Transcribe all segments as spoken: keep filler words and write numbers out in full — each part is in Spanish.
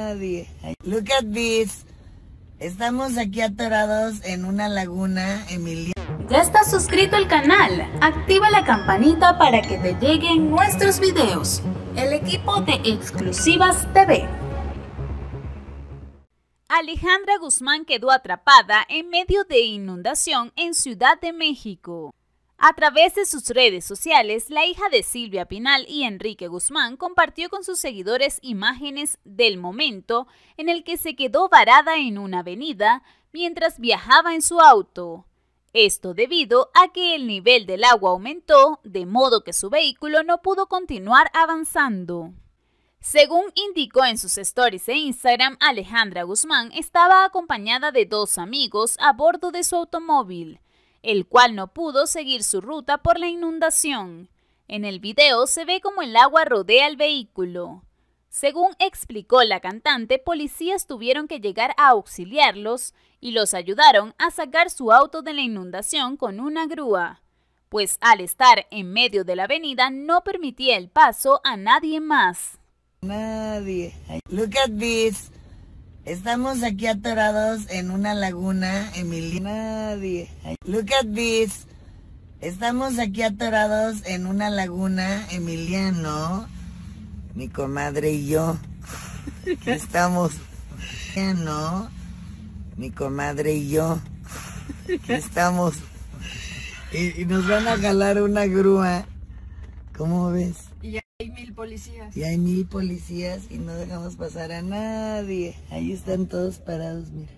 nadie. Look at this. Estamos aquí atorados en una laguna, Emilia. ¿Ya estás suscrito al canal? Activa la campanita para que te lleguen nuestros videos. El equipo de Exclusivas T V. Alejandra Guzmán quedó atrapada en medio de inundación en Ciudad de México. A través de sus redes sociales, la hija de Silvia Pinal y Enrique Guzmán compartió con sus seguidores imágenes del momento en el que se quedó varada en una avenida mientras viajaba en su auto. Esto debido a que el nivel del agua aumentó, de modo que su vehículo no pudo continuar avanzando. Según indicó en sus stories e Instagram, Alejandra Guzmán estaba acompañada de dos amigos a bordo de su automóvil, el cual no pudo seguir su ruta por la inundación. En el video se ve como el agua rodea el vehículo. Según explicó la cantante, policías tuvieron que llegar a auxiliarlos y los ayudaron a sacar su auto de la inundación con una grúa, pues al estar en medio de la avenida no permitía el paso a nadie más. Nadie. Look at this. Estamos aquí atorados en una laguna, Emilia. Nadie. Look at this. Estamos aquí atorados en una laguna, Emiliano, mi comadre y yo. Aquí estamos. Emiliano, mi comadre y yo. Aquí estamos. Y, y nos van a jalar una grúa. ¿Cómo ves? Y hay mil policías. Y hay mil policías y no dejamos pasar a nadie. Ahí están todos parados, mira.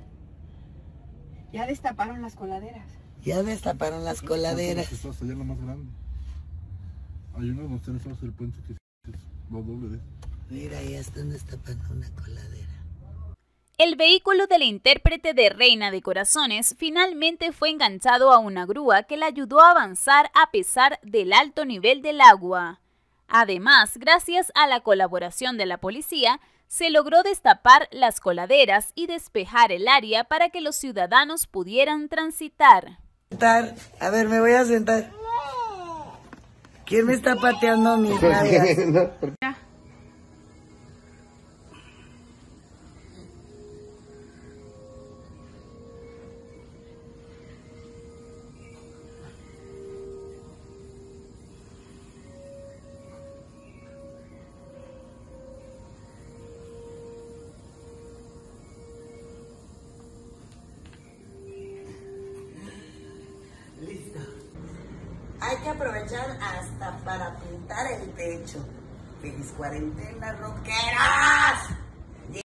Ya destaparon las coladeras. Ya destaparon las coladeras. Estás allá la más grande. Hay uno donde están el puente que es doble de. Mira, ya están destapando una coladera. El vehículo del intérprete de Reina de Corazones finalmente fue enganchado a una grúa que le ayudó a avanzar a pesar del alto nivel del agua. Además, gracias a la colaboración de la policía, se logró destapar las coladeras y despejar el área para que los ciudadanos pudieran transitar. A ver, me voy a sentar. ¿Quién me está pateando mis nalgas? Listo. Hay que aprovechar hasta para pintar el techo. Feliz cuarentena, rockeras.